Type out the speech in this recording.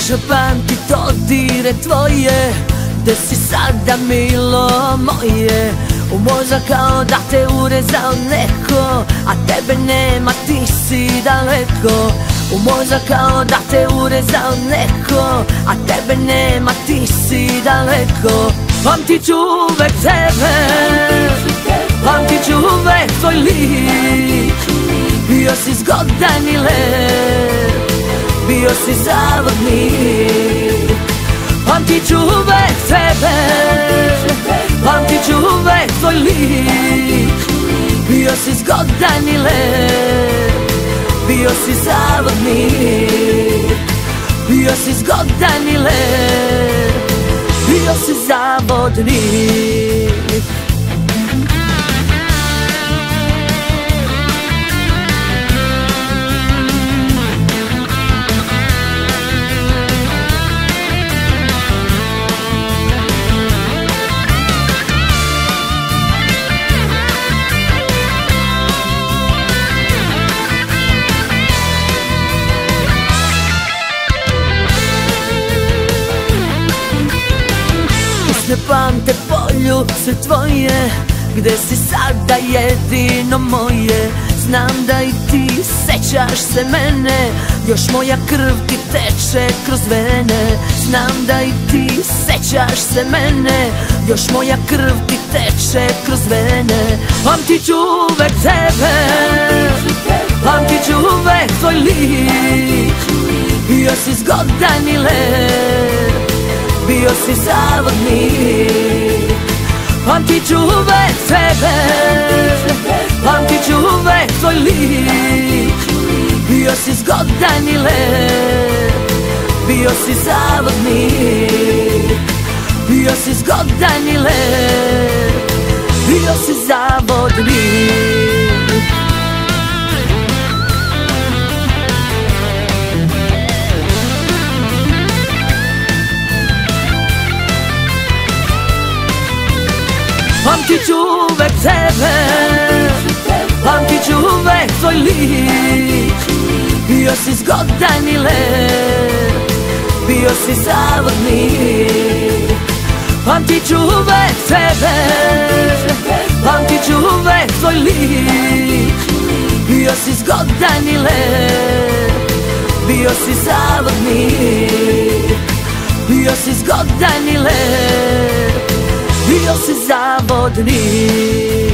Može pamtit dodire tvoje, gde si sada milo moje. U mozak kao da te urezao neko, a tebe nema, ti si daleko. U mozak kao da te urezao neko, a tebe nema, ti si daleko. Pamtit ću uvek tebe, pamtit ću uvek tvoj lik. Bio si zgodan i lep, bio si zavodnik. Pamtit ću uvek tebe, pamtit ću uvek tvoj lik. Bio si zgodan i lep, bio si zavodnik. Bio si zgodan i lep, bio si zavodnik. Ne pamte poljubce tvoje, gde si sada jedino moje. Znam da i ti sećaš se mene, još moja krv ti teče kroz vene. Znam da i ti sećaš se mene, još moja krv ti teče kroz vene. Pamtit ću uvek tebe, pamtit ću uvek tvoj lik. Bio si zgodan i lep, bio si zavodnik. Pamtit ću uvek tebe, pamtit ću uvek tvoj lik. Bio si zgodan i lep, bio si zavodnik. Bio si zgodan i lep, bio si zavodnik. Pamtit ću uvek tebe, pamtit ću uvek tvoj lik. Bio si zgodan i lep, bio si zavodnik. Pamtit ću uvek tebe, pamtit ću uvek tvoj lik. Bio si zgodan i lep, bio si zavodnik. Bio si zgodan i lep, bio si zavodnik.